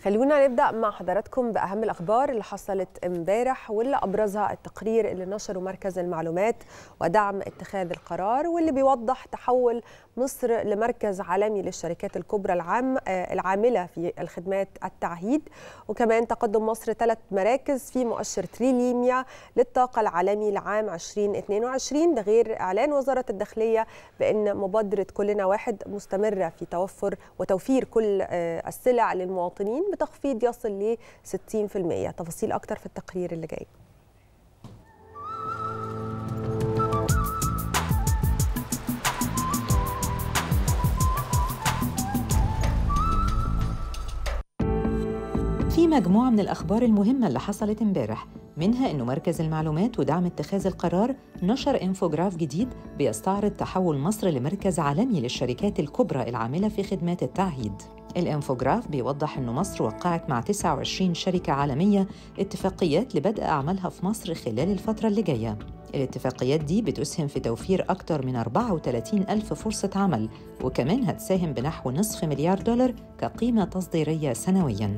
خلونا نبدأ مع حضراتكم بأهم الأخبار اللي حصلت امبارح واللي أبرزها التقرير اللي نشره مركز المعلومات ودعم اتخاذ القرار، واللي بيوضح تحول مصر لمركز عالمي للشركات الكبرى العاملة في الخدمات التعهيد، وكمان تقدم مصر 3 مراكز في مؤشر تريليميا للطاقة العالمي لعام 2022. ده غير إعلان وزارة الداخلية بأن مبادرة كلنا واحد مستمرة في توفير كل السلع للمواطنين بتخفيض يصل ل 60%. تفاصيل أكتر في التقرير اللي جاي. في مجموعة من الأخبار المهمة اللي حصلت امبارح، منها إنه مركز المعلومات ودعم اتخاذ القرار نشر انفوجراف جديد بيستعرض تحول مصر لمركز عالمي للشركات الكبرى العاملة في خدمات التعهيد. الانفوجراف بيوضح إنه مصر وقعت مع 29 شركة عالمية اتفاقيات لبدء أعمالها في مصر خلال الفترة اللي جاية. الاتفاقيات دي بتسهم في توفير أكتر من 34 ألف فرصة عمل، وكمان هتساهم بنحو $500 مليار كقيمة تصديرية سنوياً.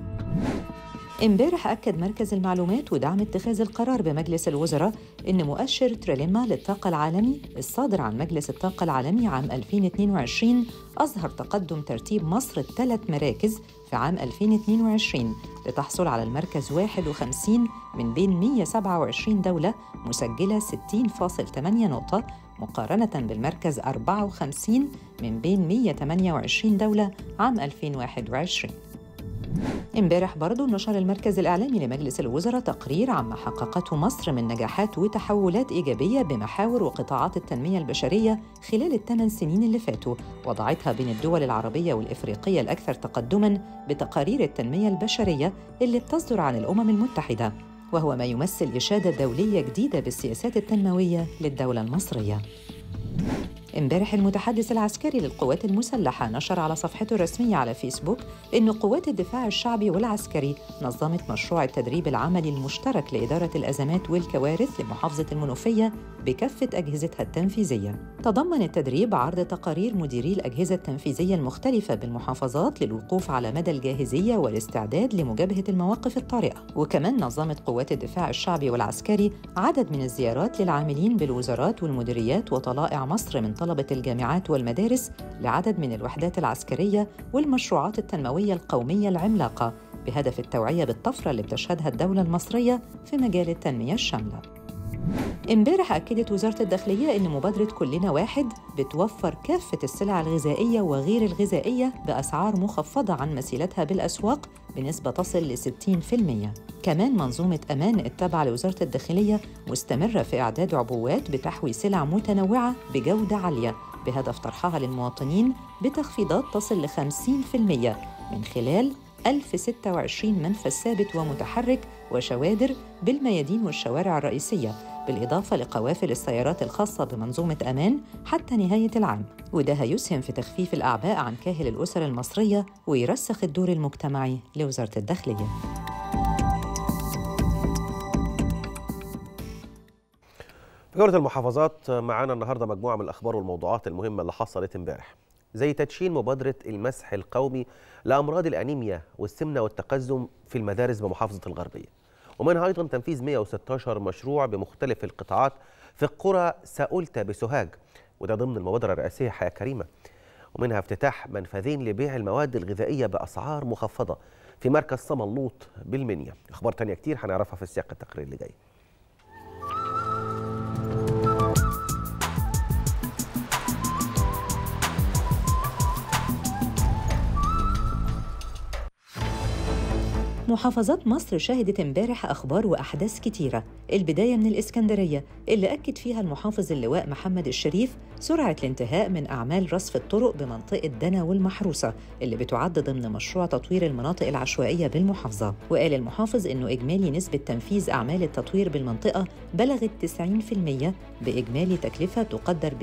امبارح أكد مركز المعلومات ودعم اتخاذ القرار بمجلس الوزراء إن مؤشر تريليما للطاقة العالمي الصادر عن مجلس الطاقة العالمي عام 2022 أظهر تقدم ترتيب مصر 3 مراكز في عام 2022 لتحصل على المركز 51 من بين 127 دولة مسجلة 60.8 نقطة، مقارنة بالمركز 54 من بين 128 دولة عام 2021. امبارح برضو نشر المركز الإعلامي لمجلس الوزراء تقرير عما حققته مصر من نجاحات وتحولات إيجابية بمحاور وقطاعات التنمية البشرية خلال ال8 سنين اللي فاتوا، وضعتها بين الدول العربية والإفريقية الأكثر تقدماً بتقارير التنمية البشرية اللي بتصدر عن الأمم المتحدة، وهو ما يمثل إشادة دولية جديدة بالسياسات التنموية للدولة المصرية. امبارح المتحدث العسكري للقوات المسلحة نشر على صفحته الرسمية على فيسبوك إن قوات الدفاع الشعبي والعسكري نظمت مشروع التدريب العملي المشترك لإدارة الأزمات والكوارث لمحافظة المنوفية بكافة أجهزتها التنفيذية. تضمن التدريب عرض تقارير مديري الأجهزة التنفيذية المختلفة بالمحافظات للوقوف على مدى الجاهزية والاستعداد لمجابهة المواقف الطارئة. وكمان نظمت قوات الدفاع الشعبي والعسكري عدد من الزيارات للعاملين بالوزارات والمديريات وطلائع مصر من طلبة الجامعات والمدارس لعدد من الوحدات العسكرية والمشروعات التنموية القومية العملاقة بهدف التوعية بالطفرة اللي بتشهدها الدولة المصرية في مجال التنمية الشاملة. امبارح أكدت وزارة الداخلية إن مبادرة كلنا واحد بتوفر كافة السلع الغذائية وغير الغذائية بأسعار مخفضة عن مثيلتها بالأسواق بنسبة تصل ل 60%. كمان منظومة أمان التابعة لوزارة الداخلية مستمرة في إعداد عبوات بتحوي سلع متنوعة بجودة عالية بهدف طرحها للمواطنين بتخفيضات تصل ل 50% من خلال 1026 منفذ ثابت ومتحرك وشوادر بالميادين والشوارع الرئيسية، بالإضافة لقوافل السيارات الخاصة بمنظومة أمان حتى نهاية العام، وده هيسهم في تخفيف الأعباء عن كاهل الأسر المصرية ويرسخ الدور المجتمعي لوزارة الداخلية. في جولة المحافظات معانا النهارده مجموعة من الأخبار والموضوعات المهمة اللي حصلت امبارح، زي تدشين مبادرة المسح القومي لأمراض الأنيميا والسمنة والتقزم في المدارس بمحافظة الغربية، ومنها أيضا تنفيذ 116 مشروع بمختلف القطاعات في قرى ساولتا بسوهاج، وده ضمن المبادرة الرئاسية حياة كريمة، ومنها افتتاح منفذين لبيع المواد الغذائية بأسعار مخفضة في مركز صمنلوط بالمنيا. أخبار تانية كتير هنعرفها في سياق التقرير اللي جاي. محافظات مصر شهدت امبارح أخبار وأحداث كتيرة، البداية من الإسكندرية اللي أكد فيها المحافظ اللواء محمد الشريف سرعة الانتهاء من أعمال رصف الطرق بمنطقة دنا والمحروسة اللي بتعد ضمن مشروع تطوير المناطق العشوائية بالمحافظة. وقال المحافظ إنه إجمالي نسبة تنفيذ أعمال التطوير بالمنطقة بلغت 90% بإجمالي تكلفة تقدر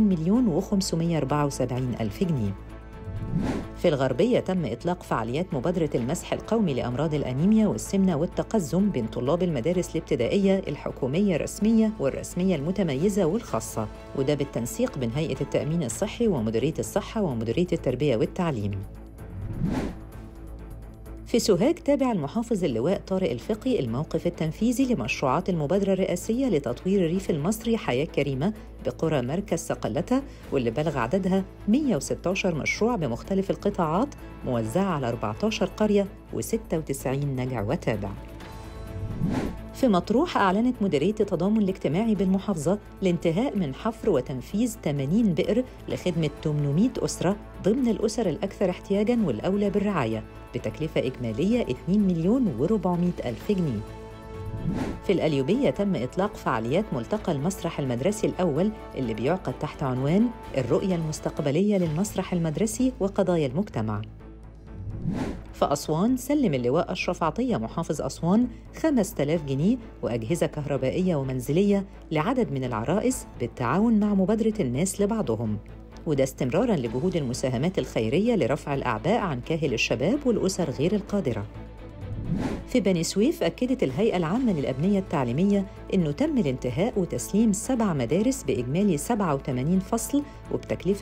ب60,574,000 جنيه. في الغربية تم إطلاق فعاليات مبادرة المسح القومي لأمراض الأنيميا والسمنة والتقزم بين طلاب المدارس الابتدائية الحكومية الرسمية والرسمية المتميزة والخاصة، وده بالتنسيق بين هيئة التأمين الصحي ومديرية الصحة ومديرية التربية والتعليم. في سوهاج تابع المحافظ اللواء طارق الفقي الموقف التنفيذي لمشروعات المبادرة الرئاسية لتطوير الريف المصري حياة كريمة بقرى مركز صقلتة، واللي بلغ عددها 116 مشروع بمختلف القطاعات موزعة على 14 قرية و96 نجع وتابع. في مطروح أعلنت مديرية التضامن الاجتماعي بالمحافظة الانتهاء من حفر وتنفيذ 80 بئر لخدمة 800 أسرة ضمن الأسر الأكثر احتياجاً والأولى بالرعاية بتكلفة إجمالية 2,400,000 جنيه. في القليوبية تم إطلاق فعاليات ملتقى المسرح المدرسي الأول اللي بيعقد تحت عنوان الرؤية المستقبلية للمسرح المدرسي وقضايا المجتمع. في أسوان سلم اللواء أشرف عطية محافظ أسوان 5000 جنيه وأجهزة كهربائية ومنزلية لعدد من العرائس بالتعاون مع مبادرة الناس لبعضهم، وده استمراراً لجهود المساهمات الخيرية لرفع الأعباء عن كاهل الشباب والأسر غير القادرة. في بني سويف أكدت الهيئة العامة للأبنية التعليمية إنه تم الانتهاء وتسليم 7 مدارس بإجمالي 87 فصل وبتكلفة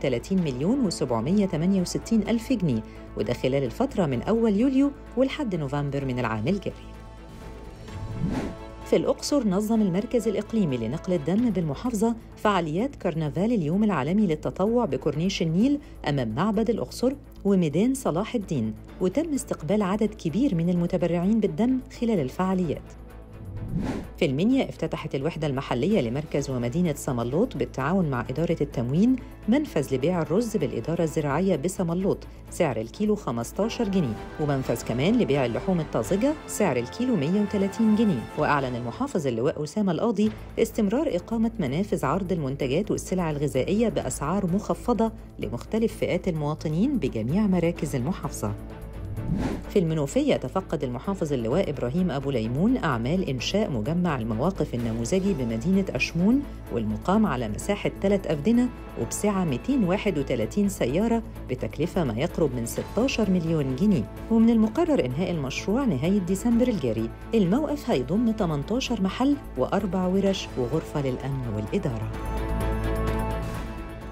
32,768,000 جنيه، وده خلال الفترة من أول يوليو ولحد نوفمبر من العام الجاري. في الأقصر نظم المركز الإقليمي لنقل الدم بالمحافظة فعاليات كرنفال اليوم العالمي للتطوع بكورنيش النيل أمام معبد الأقصر وميدان صلاح الدين، وتم استقبال عدد كبير من المتبرعين بالدم خلال الفعاليات. في المنيا افتتحت الوحدة المحلية لمركز ومدينة سملوط بالتعاون مع إدارة التموين منفذ لبيع الرز بالإدارة الزراعية بسملوط سعر الكيلو 15 جنيه، ومنفذ كمان لبيع اللحوم الطازجة سعر الكيلو 130 جنيه. وأعلن المحافظ اللواء أسامة القاضي استمرار إقامة منافذ عرض المنتجات والسلع الغذائية بأسعار مخفضة لمختلف فئات المواطنين بجميع مراكز المحافظة. في المنوفية تفقد المحافظ اللواء إبراهيم أبو ليمون أعمال إنشاء مجمع المواقف النموذجي بمدينة أشمون والمقام على مساحة 3 أفدنة وبسعة 231 سيارة بتكلفة ما يقرب من 16 مليون جنيه. ومن المقرر إنهاء المشروع نهاية ديسمبر الجاري. الموقف هيضم 18 محل و4 ورش وغرفة للأمن والإدارة.